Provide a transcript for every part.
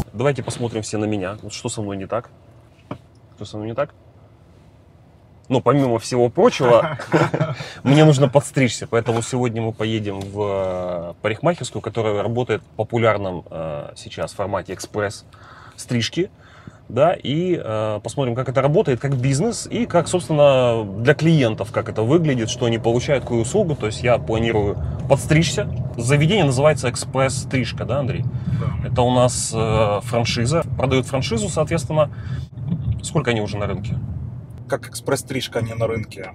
Давайте посмотрим все на меня. Вот что со мной не так? Что со мной не так? Ну, помимо всего прочего, мне нужно подстричься. Поэтому сегодня мы поедем в парикмахерскую, которая работает в популярном сейчас формате экспресс-стрижки. Да, и посмотрим, как это работает, как бизнес и как, собственно, для клиентов, как это выглядит, что они получают, какую услугу. То есть я планирую подстричься. Заведение называется «Экспресс-стрижка», да, Андрей? Да. Это у нас франшиза, продают франшизу, соответственно. Сколько они уже на рынке? Как экспресс-стрижка они на рынке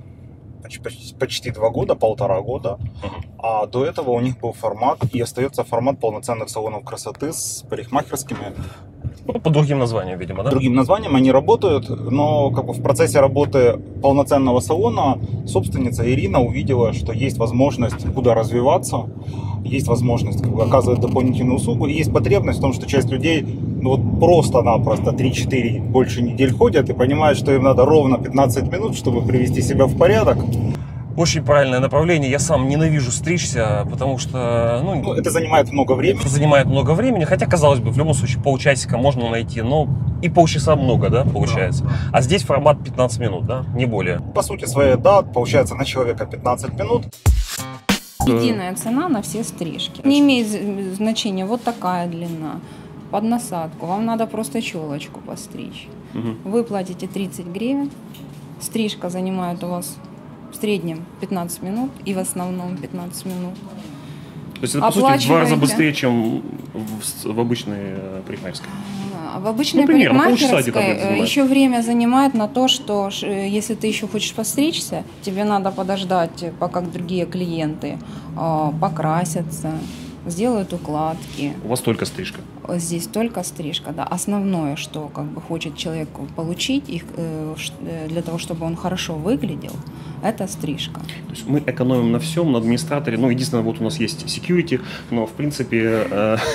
почти 2 года, 1,5 года. А до этого у них был формат, и остается формат полноценных салонов красоты с парикмахерскими. Ну, по другим названиям, видимо, да? Другим названием они работают, но как бы в процессе работы полноценного салона собственница Ирина увидела, что есть возможность куда развиваться, есть возможность как бы оказывать дополнительную услугу, и есть потребность в том, что часть людей ну, вот просто-напросто 3-4 больше недель ходят и понимают, что им надо ровно 15 минут, чтобы привести себя в порядок. Очень правильное направление. Я сам ненавижу стричься, потому что... Ну, это занимает много времени. Это занимает много времени, хотя, казалось бы, в любом случае полчасика можно найти, но и полчаса много, да, получается. Да. А здесь формат 15 минут, да, не более. По сути своей, да, получается на человека 15 минут. Единая цена на все стрижки. Не имеет значения вот такая длина, под насадку. Вам надо просто челочку постричь. Вы платите 30 гривен, стрижка занимает у вас в среднем 15 минут и в основном 15 минут. То есть это, по сути, в 2 раза быстрее, чем в обычной парикмахерской? В обычной парикмахерской еще время занимает на то, что если ты еще хочешь постричься, тебе надо подождать, пока другие клиенты покрасятся, сделают укладки. У вас только стрижка? Здесь только стрижка, да. Основное, что как бы хочет человек получить их, для того, чтобы он хорошо выглядел, это стрижка. То есть мы экономим на всем, на администраторе. Ну, единственное, вот у нас есть security, но в принципе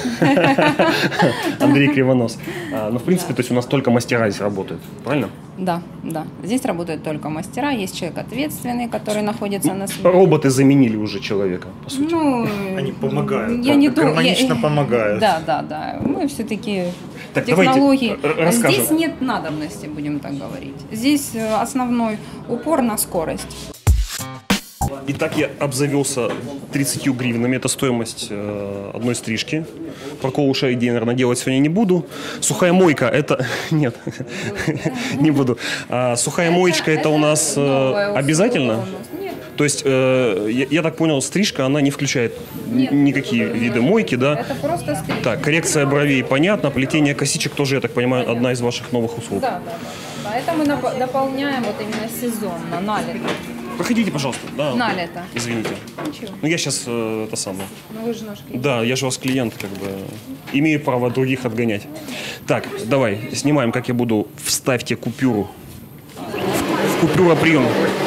Андрей Кривонос. Но в принципе, то есть у нас только мастера здесь работают, правильно? Да, да. Здесь работают только мастера, есть человек ответственный, который находится на смене. Роботы заменили уже человека, по сути. Ну, они помогают, гармонично помогают. Да, да, да. Мы все-таки так, технологии. Расскажем. Здесь нет надобности, будем так говорить. Здесь основной упор на скорость. Итак, я обзавелся 30 гривнами. Это стоимость одной стрижки. Прокол ушей, наверное, делать сегодня не буду. Сухая мойка это... Нет, не буду. Сухая моечка это у нас обязательно? То есть, я так понял, стрижка, она не включает никакие виды мойки, да? Это просто стрижка. Так, коррекция бровей, понятно. Плетение косичек тоже, я так понимаю, понятно. Одна из ваших новых услуг. Да, да, да. Это мы дополняем вот именно сезонно, на лето. Проходите, пожалуйста. Да. На лето. Извините. Ничего. Ну, я сейчас это самое. Ну, вы же наш клиент. Да, я же у вас клиент, как бы. Имею право других отгонять. Так, давай, снимаем, как я буду. Вставьте купюру. В купюроприем.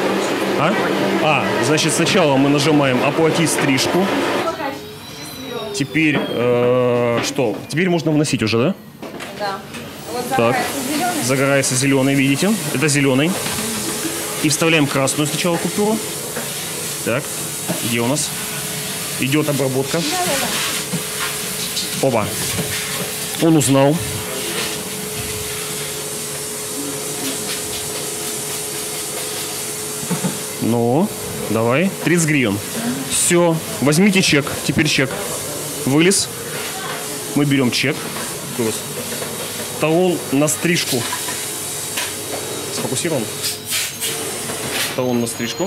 Значит, сначала мы нажимаем «Оплатить стрижку». Теперь, что? Теперь можно вносить уже, да? Да. Вот так, загорается зеленый, видите? Это зеленый. И вставляем красную сначала купюру. Так, где у нас? Идет обработка. Да. Опа. Он узнал. Ну, давай. 30 гривен. Все, возьмите чек. Теперь чек. Вылез. Мы берем чек. Талон на стрижку. Сфокусирован. Талон на стрижку.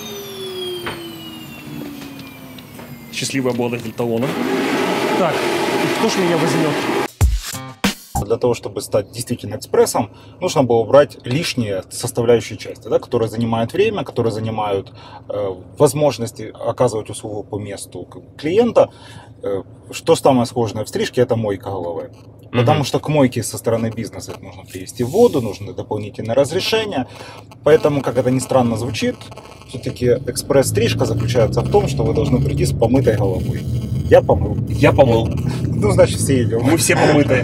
Счастливый обладатель талона. Так, и кто ж меня возьмет? Для того, чтобы стать действительно экспрессом, нужно было убрать лишние составляющие части, да, которые занимают время, которые занимают возможности оказывать услугу по месту клиента. Что самое сложное в стрижке – это мойка головы. Потому что к мойке со стороны бизнеса нужно привести воду, нужны дополнительные разрешения. Поэтому, как это ни странно звучит, все-таки экспресс-стрижка заключается в том, что вы должны прийти с помытой головой. Я помыл. Я помыл. Ну, значит, все идем. Мы все помытые.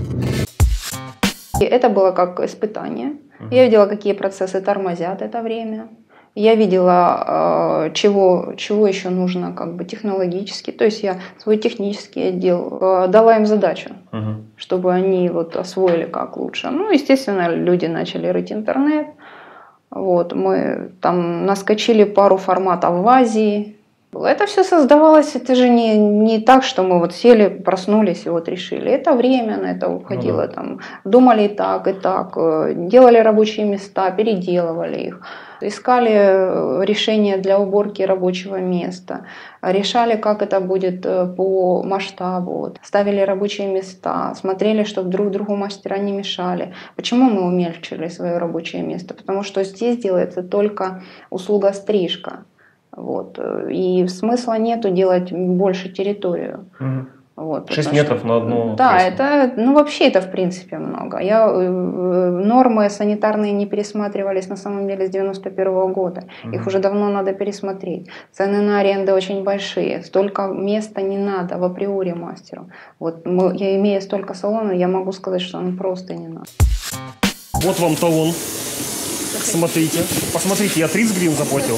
Это было как испытание. Я видела, какие процессы тормозят это время. Я видела, чего еще нужно как бы технологически. То есть я свой технический отдел дала им задачу, чтобы они вот освоили как лучше. Ну, естественно, люди начали рыть интернет. Вот, мы там наскочили пару форматов в Азии. Это все создавалось, это же не так, что мы вот сели, проснулись и вот решили. Это время на это уходило. Там, думали и так, делали рабочие места, переделывали их. Искали решения для уборки рабочего места, решали, как это будет по масштабу, вот. Ставили рабочие места, смотрели, чтобы друг другу мастера не мешали. Почему мы умельчили свое рабочее место? Потому что здесь делается только услуга стрижка. Вот. И смысла нету делать больше территорию. Угу. Вот, 6 метров на одну. Да, это, ну вообще это в принципе много. Нормы санитарные не пересматривались на самом деле с 91 года. Их уже давно надо пересмотреть. Цены на аренды очень большие. Столько места не надо в априори мастеру. Вот я имея столько салонов, я могу сказать, что ну просто не надо. Вот вам талон. Смотрите. Посмотрите, я 30 гривен заплатил.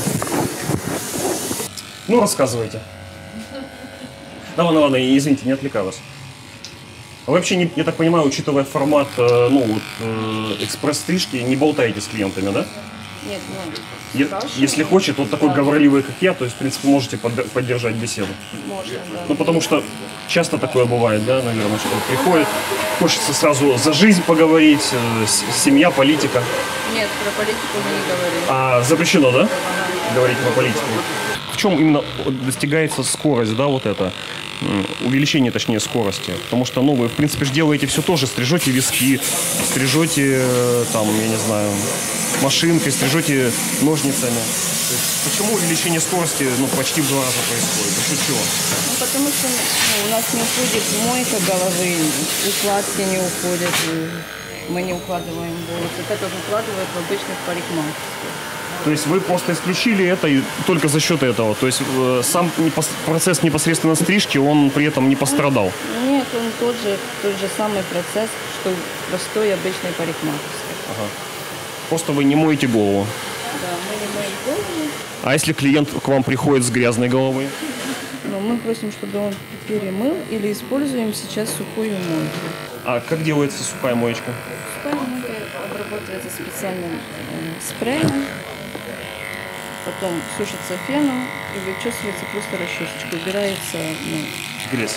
Ну, рассказывайте. Да, ладно, извините, не отвлекаю вас. А вы вообще, я так понимаю, учитывая формат экспресс-стрижки, не болтаете с клиентами, да? Нет, если хочет, вот такой говорливый, как я, то есть, в принципе, можете поддержать беседу. Можно, да. Ну, потому что часто такое бывает, да, наверное, что приходит, хочется сразу за жизнь поговорить, семья, политика. Нет, про политику мы не говорим. А запрещено, да? Говорить про политику. В чем именно достигается скорость, да, вот это? Увеличение, точнее, скорости. Потому что, ну, вы, в принципе, же делаете все то же. Стрижете виски, стрижете, там, я не знаю, машинкой, стрижете ножницами. То есть, почему увеличение скорости, ну, почти в 2 раза происходит? За счет чего? Ну, потому что у нас не уходит мойка головы, укладки не уходят, мы не укладываем волосы. Это тоже укладывают в обычных парикмахерских. То есть вы просто исключили это и только за счет этого? То есть сам процесс непосредственно стрижки, он при этом не пострадал? Нет, он тот же самый процесс, что в простой обычной парикмахерской. Ага. Просто вы не моете голову? Да, мы не моем голову. А если клиент к вам приходит с грязной головой? Ну, мы просим, чтобы он перемыл или используем сейчас сухую мойку. А как делается сухая моечка? Сухая мойка обрабатывается специальным спреем. Потом сушится феном и вычесывается просто расчесочкой. Убирается грязь,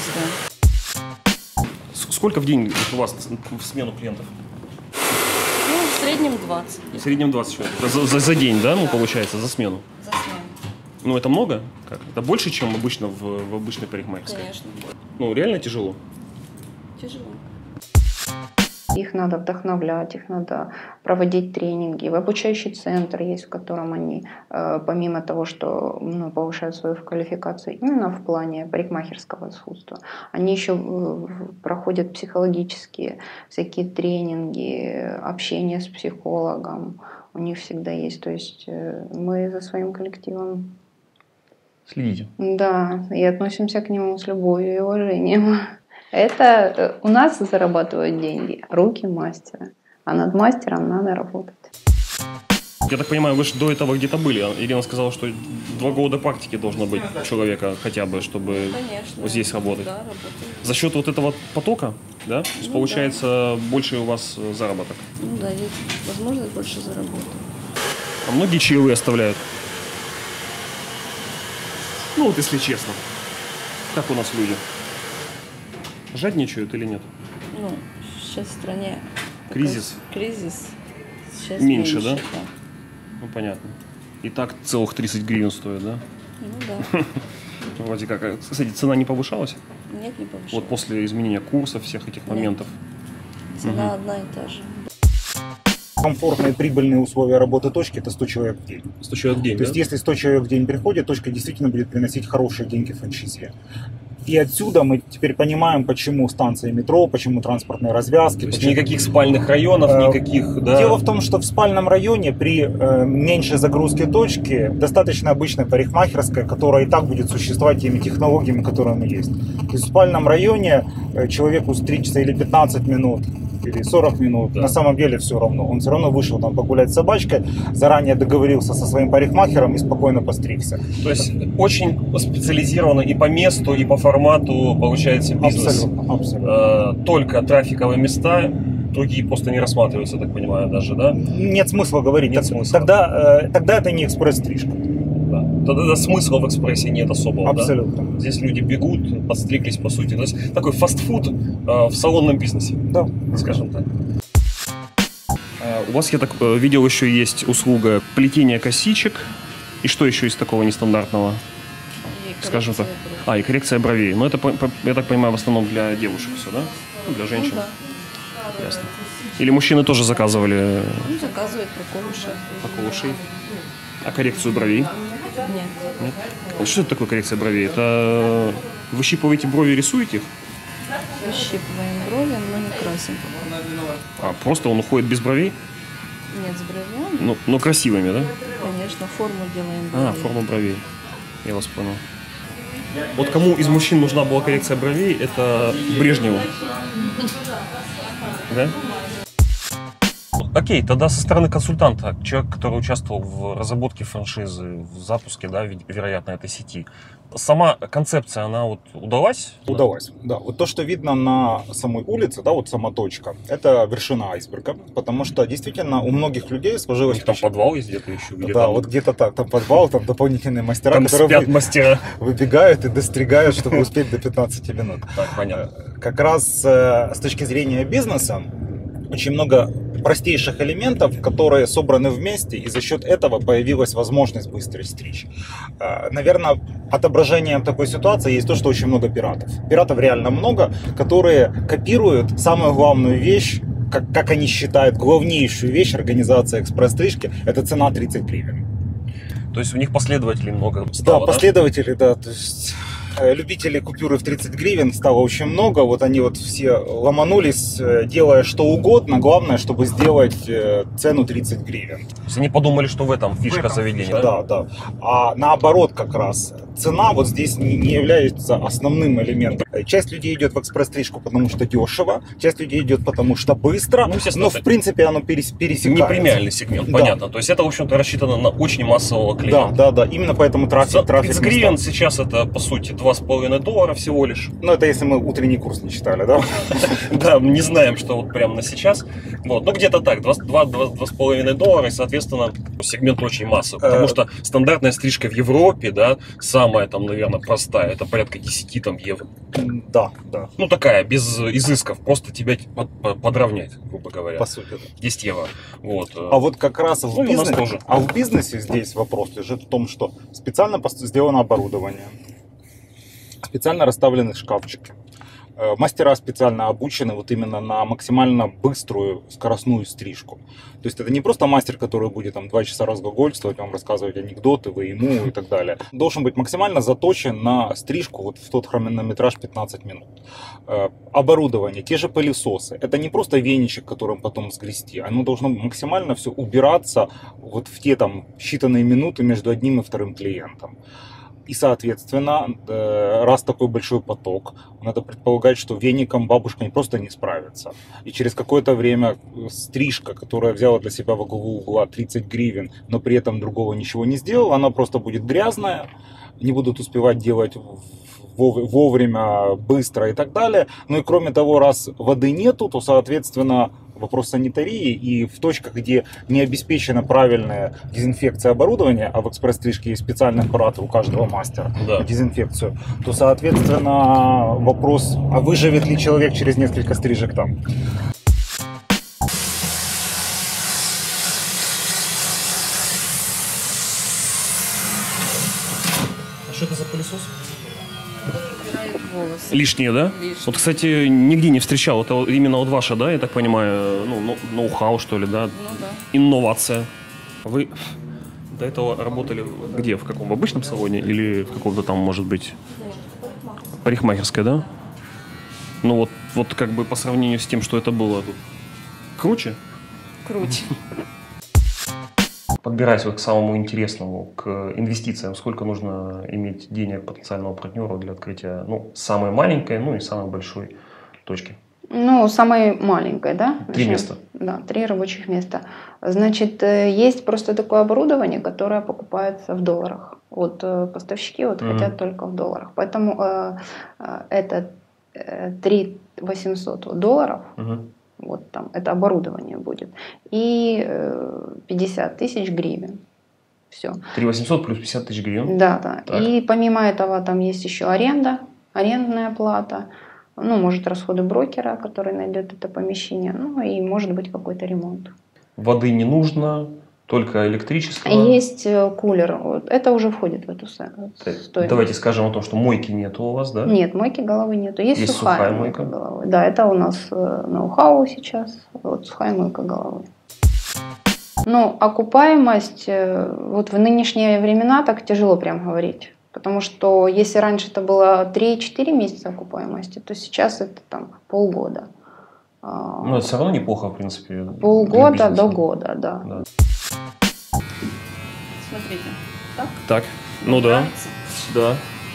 да. Сколько в день у вас в смену клиентов? Ну, в среднем 20. В среднем 20 человек. За день, да, ну, получается, за смену? За смену. Ну, это много? Как? Это больше, чем обычно в обычной парикмахерской? Конечно. Ну, реально тяжело? Тяжело. Их надо вдохновлять, их надо проводить тренинги. В обучающий центр есть, в котором они, помимо того, что повышают свою квалификацию именно в плане парикмахерского искусства, они еще проходят психологические всякие тренинги, общение с психологом. У них всегда есть. То есть мы за своим коллективом следите. Да, и относимся к нему с любовью и уважением. Это у нас зарабатывают деньги руки мастера, а над мастером надо работать. Я так понимаю, вы же до этого где-то были. Ирина сказала, что 2 года практики должно быть у человека хотя бы, чтобы вот здесь работать. Да, работаю. За счет вот этого потока, да? То есть получается больше у вас заработок. Ну да, есть возможность больше заработать. А многие чаевые оставляют? Ну вот если честно. Как у нас люди? Жадничают или нет? Ну, сейчас в стране кризис. Кризис. Сейчас меньше, да? Ну, понятно. И так целых 30 гривен стоит, да? Ну, да. Вроде как. Кстати, цена не повышалась? Нет, не повышалась. Вот после изменения курсов, всех этих моментов. Цена одна и та же. Комфортные, прибыльные условия работы точки – это 100 человек в день. 100 человек в день, То есть, если 100 человек в день приходит, точка действительно будет приносить хорошие деньги франшизе. И отсюда мы теперь понимаем, почему станции метро, почему транспортные развязки. То есть никаких спальных районов, никаких, да? Дело в том, что в спальном районе при меньшей загрузке точки достаточно обычная парикмахерская, которая и так будет существовать теми технологиями, которые есть. То есть в спальном районе человеку стричься или 15 минут, или 40 минут. Да. На самом деле все равно. Он все равно вышел там погулять с собачкой, заранее договорился со своим парикмахером и спокойно постригся. То есть очень специализировано и по месту, и по формату получается бизнес. Абсолютно, абсолютно. Только трафиковые места, другие просто не рассматриваются, я так понимаю, даже, да? Нет смысла говорить. Нет смысла. Тогда это не экспресс-стрижка. Да. Тогда смысла в экспрессе нет особого, Абсолютно. да? Здесь люди бегут, подстриглись, по сути. То есть такой фастфуд в салонном бизнесе, Да. скажем так. У вас, я так видел, еще есть услуга плетения косичек. И что еще из такого нестандартного? Скажем так. И коррекция бровей. Но это, я так понимаю, в основном для девушек все, да? Ну, для женщин. Ну, да. Ясно. Или мужчины тоже заказывали Ну, заказывают прокол ушей. прокол ушей? А коррекцию бровей? Нет. Нет? А что это такое коррекция бровей? Это выщипываете брови и рисуете их? Выщипываем брови, но не красим. А просто он уходит без бровей? Нет, с бровями. Но красивыми, да? Конечно, форму делаем бровей. Форма бровей. Я вас понял. Вот кому из мужчин нужна была коррекция бровей, это Брежневу. Да? Окей, тогда со стороны консультанта, человек, который участвовал в разработке франшизы, в запуске, да, вероятно, этой сети, сама концепция, она вот удалась? Удалось, да. Вот то, что видно на самой улице, да, вот сама точка, это вершина айсберга, потому что действительно у многих людей У сложилось... них там подвал есть где-то еще? Где Да, там, вот где-то так, там подвал, там дополнительные мастера, там которые спят мастера. выбегают и достригают, чтобы успеть до 15 минут. Так, понятно. Как раз с точки зрения бизнеса очень много простейших элементов, которые собраны вместе, и за счет этого появилась возможность быстро стричь. Наверное, отображением такой ситуации есть то, что очень много пиратов. Пиратов реально много, которые копируют самую главную вещь, как они считают, главнейшую вещь организации экспресс-стрижки, это цена 30 гривен. То есть у них последователей много стало, Да, последователи, да, то есть любителей купюры в 30 гривен стало очень много, вот они вот все ломанулись, делая что угодно, главное, чтобы сделать цену 30 гривен. То есть они подумали, что в этом фишка заведения, да? Да, да. А наоборот как раз, цена вот здесь не является основным элементом. Часть людей идет в экспресс-стрижку, потому что дешево, часть людей идет, потому что быстро, Ну, естественно, но в принципе оно пересекается. Не премиальный сегмент, Да. понятно. То есть это, в общем-то, рассчитано на очень массового Да, клиента. да, да. Именно поэтому трафик 30 гривен стал. сейчас это, по сути, $2,5 всего лишь. Ну, это если мы утренний курс не читали, да? Да, мы не знаем, что вот прямо на сейчас. Вот. Ну, где-то так, $2,5, и, соответственно, сегмент очень массовый. Потому что стандартная стрижка в Европе, да, самая там, наверное, простая, это порядка 10 там, евро. Да, да. Ну, такая, без изысков, просто тебя подровнять, грубо говоря. По сути, да. 10 евро. Вот. А вот как раз Ну, и у нас тоже. в бизнесе здесь вопрос лежит в том, что специально сделано оборудование, специально расставлены шкафчики. Мастера специально обучены вот именно на максимально быструю скоростную стрижку. То есть это не просто мастер, который будет там 2 часа разглагольствовать, вам рассказывать анекдоты, вы ему и так далее. Должен быть максимально заточен на стрижку вот в тот хронометраж 15 минут. Оборудование, те же пылесосы. Это не просто веничек, которым потом сгрести. Оно должно максимально все убираться вот в те там считанные минуты между одним и вторым клиентом. И, соответственно, раз такой большой поток, надо предполагать, что веником бабушка просто не справится. И через какое-то время стрижка, которая взяла для себя во главу угла 30 гривен, но при этом другого ничего не сделала, она просто будет грязная, не будут успевать делать вовремя, быстро и так далее. Ну и кроме того, раз воды нету, то, соответственно, вопрос санитарии, и в точках, где не обеспечена правильная дезинфекция оборудования, а в экспресс-стрижке есть специальный аппарат у каждого мастера Да. на дезинфекцию, то, соответственно, вопрос, а выживет ли человек через несколько стрижек там? А что это за пылесос? Убирает волосы. Лишние, да? Лишние. Вот, кстати, нигде не встречал. Это вот именно вот ваша, да, я так понимаю, ноу-хау, что ли, да? Ну да. Инновация. Вы до этого работали где? В каком? В обычном салоне или в каком-то там, может быть, парикмахерской, да? Ну вот как бы по сравнению с тем, что это было тут. Круче? Круче. Подбираясь вот к самому интересному, к инвестициям, сколько нужно иметь денег потенциального партнера для открытия, самой маленькой, и самой большой точки? Ну, самой маленькой, да? 3 места. Да, 3 рабочих места. Значит, есть просто такое оборудование, которое покупается в долларах. Вот поставщики хотят только в долларах. Поэтому это 3 800 долларов, вот там, это оборудование будет, и 50 тысяч гривен. Все. 3 800 плюс 50 тысяч гривен. Да, да. Так. И помимо этого там есть еще арендная плата, ну, может, расходы брокера, который найдет это помещение, ну, и может быть какой-то ремонт. Воды не нужно, только электричество. Есть кулер, вот, это уже входит в эту стоимость. Давайте скажем о том, что мойки нету у вас, да? Нет, мойки головы нету. Есть сухая мойка головы. Да, это у нас ноу-хау сейчас, вот сухая мойка головы. Ну, окупаемость, вот в нынешние времена так тяжело прям говорить. Потому что если раньше это было 3-4 месяца окупаемости, то сейчас это там полгода. Ну, это все равно неплохо, в принципе. Полгода до года, да. Смотрите. Так, ну да. Да.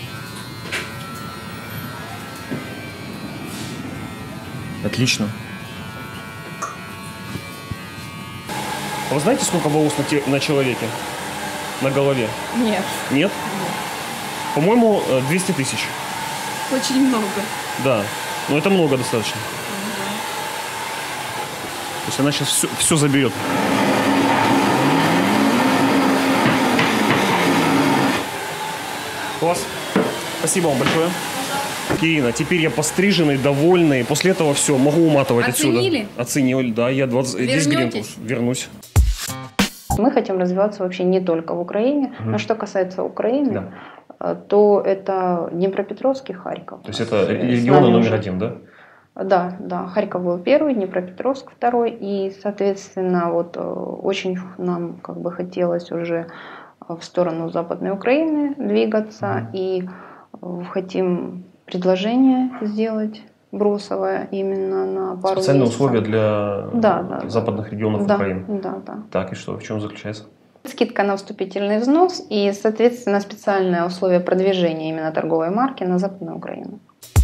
Отлично. А вы знаете, сколько волос на человеке? На голове? Нет. Нет? По-моему, 200 тысяч. Очень много. Да, но это много достаточно. То есть она сейчас все заберет. Класс. Спасибо вам большое. Кирина, теперь я постриженный, довольный. После этого все, могу уматывать Оценили? отсюда. Оценили, да. Я 10 гривен вернусь. Мы хотим развиваться вообще не только в Украине. Но что касается Украины, то это Днепропетровск и Харьков. То есть это регионы номер 1, да? Да, да. Харьков был первый, Днепропетровск второй. И, соответственно, вот очень нам как бы хотелось уже в сторону Западной Украины двигаться. И хотим предложение сделать бросовое именно на пару Специальные месяцев. условия для западных регионов Украины. Да, да. Так, и что, в чем заключается? Скидка на вступительный взнос и, соответственно, специальное условие продвижения именно торговой марки на Западную Украину.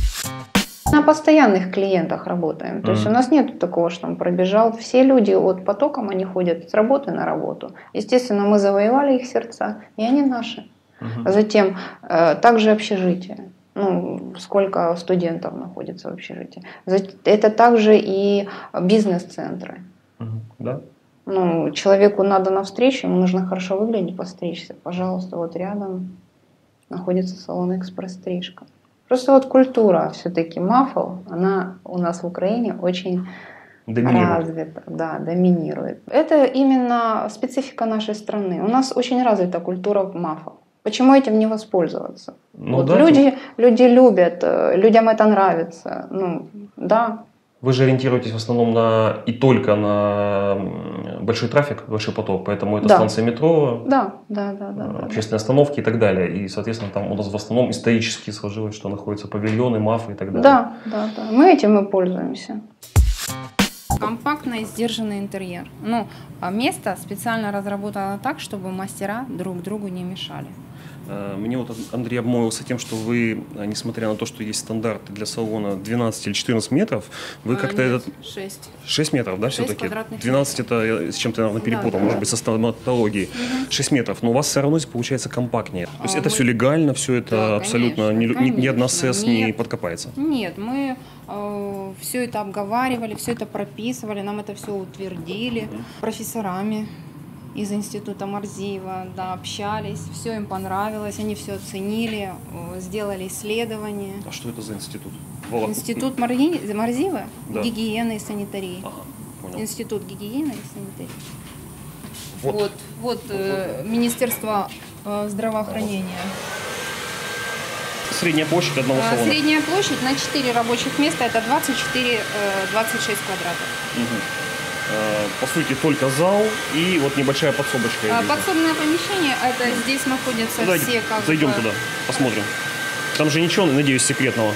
На постоянных клиентах работаем. То есть у нас нет такого, что он пробежал. Все люди от потоком, они ходят с работы на работу. Естественно, мы завоевали их сердца, и они наши. Затем также общежитие. Ну, сколько студентов находится в общежитии. Это также и бизнес-центры. Да. Ну, человеку надо навстречу, ему нужно хорошо выглядеть, постричься. Пожалуйста, вот рядом находится салон «Экспресс-стрижка». Просто вот культура все-таки мафов, она у нас в Украине очень развита. Да, доминирует. Это именно специфика нашей страны. У нас очень развита культура мафов. Почему этим не воспользоваться? Ну, вот да, люди любят, людям это нравится. Ну, да. Вы же ориентируетесь в основном и только на большой трафик, большой поток, поэтому это станция метро, да, общественные остановки и так далее. И, соответственно, там у нас в основном исторически сложилось, что находятся павильоны, мафы и так далее. Да. Мы этим и пользуемся. Компактный и сдержанный интерьер. Ну, место специально разработано так, чтобы мастера друг другу не мешали. Мне вот Андрей обмолвился тем, что вы, несмотря на то, что есть стандарты для салона 12 или 14 метров, вы как-то нет, этот... 6. 6 метров, да, все-таки? 12 это я с чем-то, наверное, перепутал, Да, может быть, со стоматологией. 6 метров, но у вас все равно получается компактнее. То есть это все легально, все это абсолютно, ни одна СЭС не подкопается? Нет, мы все это обговаривали, все это прописывали, нам это все утвердили профессорами из института Марзиева, да, общались, все им понравилось, они все оценили, сделали исследования. А что это за институт? Институт Марзиева, да. Гигиены и санитарии. Ага, понял. Институт гигиены и санитарии. Вот Министерство здравоохранения. Средняя площадь одного салона? Средняя площадь на 4 рабочих места это 24-26 квадратов. По сути, только зал и вот небольшая подсобочка. Подсобное помещение, это здесь находятся все как зайдем туда, посмотрим. Там же ничего, надеюсь, секретного.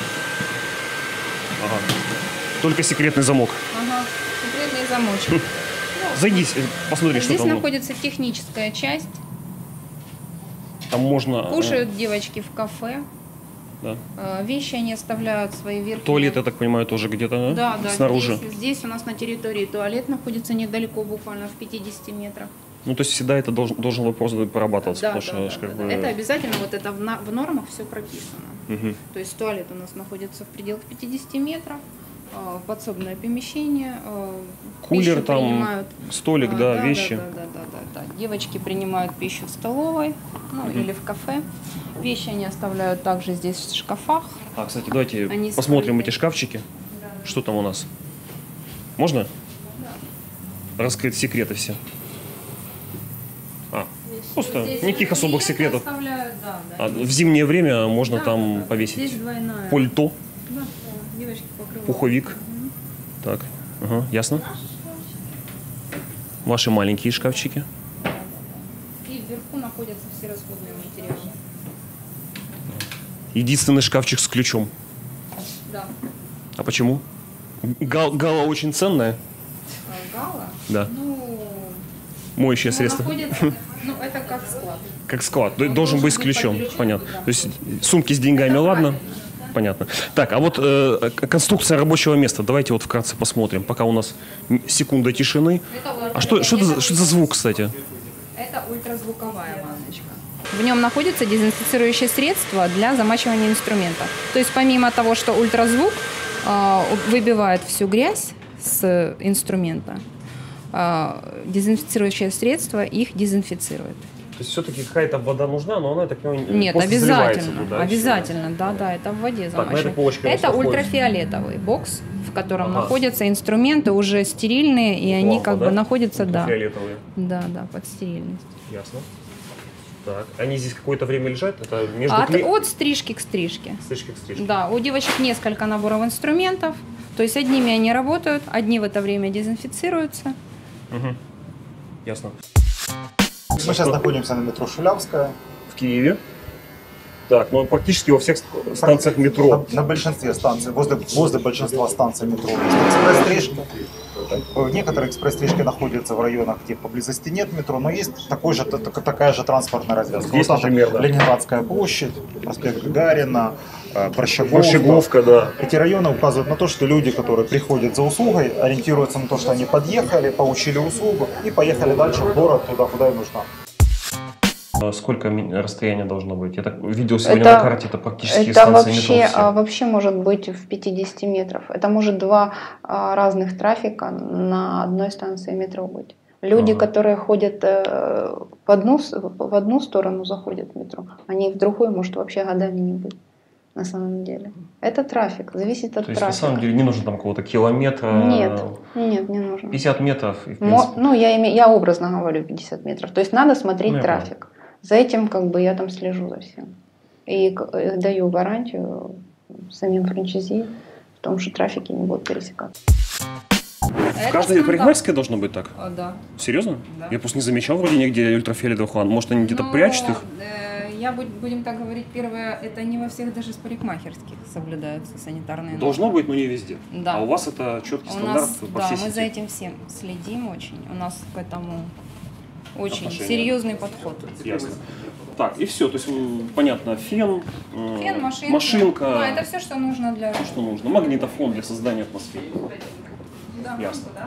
Ага. Только секретный замок. Ага, секретный замочек. Зайди, посмотри, что там. Здесь находится техническая часть. Там можно... Кушают девочки в кафе. Да. Вещи они оставляют свои верхние. Туалет, я так понимаю, тоже где-то, Да, да, снаружи. Здесь у нас на территории туалет находится недалеко, буквально в 50 метрах. Ну, то есть всегда это должен вопрос прорабатываться, Да, потому да, что да, как да. бы... Это обязательно, вот это в нормах все прописано. Угу. То есть туалет у нас находится в пределах 50 метров, подсобное помещение, Кулер пищу там, принимают, столик, да, вещи. Да. Девочки принимают пищу в столовой, ну, или в кафе. Вещи они оставляют также здесь в шкафах. А, кстати, давайте Они посмотрим скрыты. эти шкафчики. Да. Что там у нас? Можно? Да. Раскрыть секреты все. Здесь- Просто здесь никаких особых клиенты секретов. оставляют, да, А здесь- в зимнее время можно да, там да, повесить Здесь двойная. пальто, Да, да, девочки покрывают. пуховик. Так, ага, ясно. Ваши маленькие шкафчики. И вверху находятся все расходные материалы. Единственный шкафчик с ключом. Да. А почему? Гала очень ценная. Гала? Да. Ну, Моющее средство. находится, ну, это как склад. Как склад. Он Должен быть с под ключом. ключом, Понятно. да. То есть сумки с деньгами, ладно? Понятно. Так, а вот конструкция рабочего места. Давайте вот вкратце посмотрим, пока у нас секунда тишины. А что это за звук, кстати? Это ультразвуковая ванночка. В нем находится дезинфицирующее средство для замачивания инструмента. То есть помимо того, что ультразвук выбивает всю грязь с инструмента, дезинфицирующее средство их дезинфицирует. То есть все-таки какая-то вода нужна, но она так Нет, обязательно. Обязательно, да, это в воде Так, на этой замачивать. полочке у нас Это находится- ультрафиолетовый бокс, в котором Ага. находятся инструменты уже стерильные, и они Лампа, как да? бы находятся, да. Фиолетовые. Да, под стерильность. Ясно. Так, они здесь какое-то время лежат? Это между От стрижки к стрижке. стрижки к стрижке. Да, у девочек несколько наборов инструментов. То есть одними они работают, одни в это время дезинфицируются. Угу. Ясно. Мы сейчас находимся на метро Шулявская. В Киеве. Так, ну практически во всех станциях метро. На большинстве станций, возле большинства станций метро есть экспресс-стрижка. Некоторые экспресс-стрижки находятся в районах, где поблизости нет метро, но есть такая же транспортная развязка. Есть, Вот та же например, да. Ленинградская площадь, проспект Гагарина, Борщаговка. Борщаговка, да. Эти районы указывают на то, что люди, которые приходят за услугой, ориентируются на то, что они подъехали, получили услугу и поехали дальше в город, туда, куда им нужно. Сколько расстояние должно быть? Я так видел сегодня на карте, это практически Это станции метро все. вообще может быть в 50 метров. Это может два разных трафика на одной станции метро быть. Люди, которые ходят в одну сторону заходят в метро, они в другую, может, вообще годами не быть на самом деле. Это трафик, зависит от То есть трафика. на самом деле не нужно там какого-то километра. Нет, не нужно. 50 метров. И, в принципе, Ну, я образно говорю 50 метров. То есть надо смотреть Ну, я трафик. За этим как бы я там слежу за всем. И даю гарантию самим франчайзи в том, что трафики не будут пересекаться. в каждой парикмахерской должно быть так? Да. Серьезно? Да. Я просто не замечал вроде нигде ультрафиолетовых ванн. Может, они где-то прячут их? Будем так говорить, первое, это не во всех даже с парикмахерских соблюдаются санитарные Должно нормы. быть, но не везде. Да. А у вас это четкий У стандарт нас, по да, всей мы сети. за этим всем следим очень. У нас к этому очень Отношения. серьезный подход. Ясно. Так, и все. То есть, понятно, фен, Фен, машинка. машинка, Да, это все, что нужно для... что нужно. Магнитофон для создания атмосферы. Да, Ясно. да.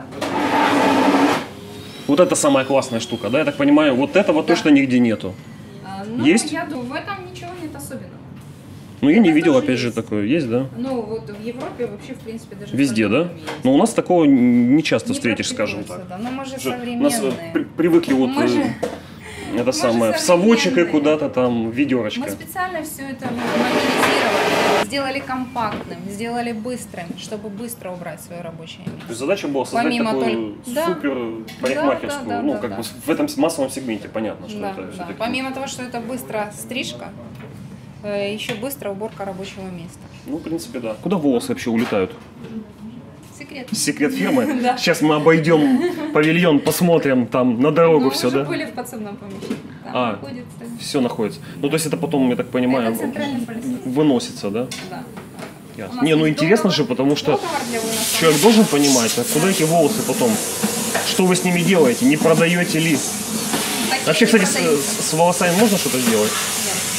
Вот это самая классная штука, да? Я так понимаю, вот этого точно нигде нету. Есть? Я думаю, в этом ничего нет особенного. Ну, я не Это видел, тоже опять же, есть. такое. Есть, да? Ну, вот в Европе вообще, в принципе, даже... Везде, в да? остальном есть. Но у нас такого не часто Не встретишь, скажем так. практикуется, Да. Но мы же Уже современные. У нас привыкли вот Мы же- это же самое, в совочек и современные. куда-то там Мы ведерочко. специально все это модернизировали, сделали компактным, сделали быстрым, чтобы быстро убрать свое рабочее То место. есть задача была создать Помимо такую Да. супер парикмахерскую. Да, Ну, да, как да. бы в этом массовом сегменте понятно, что Да, это да. все-таки. Помимо того, что это быстро стрижка, еще быстро уборка рабочего места. Ну, в принципе, да. Куда волосы вообще улетают? Секрет. Секрет фирмы? Да. Сейчас мы обойдем павильон, посмотрим там на дорогу все, уже да? были в подсобном помещении. Там А. находится. Все находится. Ну, то есть это потом, я так понимаю, Это центральный полисадник. выносится, да? Да. Ясно. У нас Не, ну есть интересно договор- же, потому что договор для выноса. человек должен понимать, а куда эти волосы потом, что вы с ними делаете, не продаете ли? Такие Вообще, не кстати, продаются. с волосами можно что-то сделать? Нет.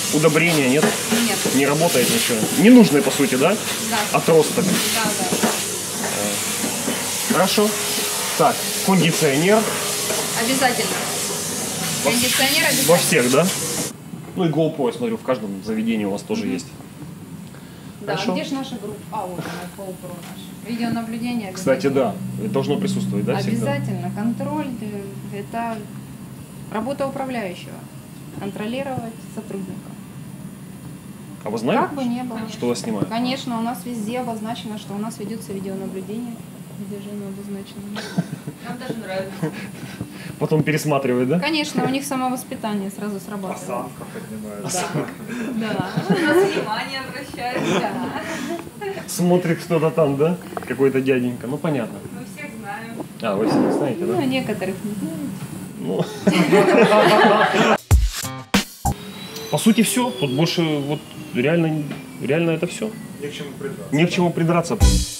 Удобрения нет? Нет. Не работает ничего? Ненужные, по сути, да? Да. Отросток. Да. Хорошо. Так, кондиционер. Обязательно. Кондиционер обязательно. Во всех, да? Ну и GoPro, я смотрю, в каждом заведении у вас тоже есть. Да, Хорошо. где же наша группа? А, вот она, GoPro наша. Видеонаблюдение Кстати, обязательно. да, это должно присутствовать, да, всегда? Обязательно. Контроль – это работа управляющего. Контролировать сотрудника. А вы знали, Как бы ни было. что вас снимают? Конечно, у нас везде обозначено, что у нас ведется видеонаблюдение. Везде же оно обозначено. Нам даже нравится. Потом пересматривают, да? Конечно, у них самовоспитание сразу срабатывает. Да. На внимание обращают. Да. Смотрит кто-то там, да? Какой-то дяденька. Ну, понятно. Мы всех знаем. А, вы все знаете, Ну, да? некоторых не знаю. Ну. По сути, все. Тут больше вот реально это все. Не к чему придраться. Не к чему придраться.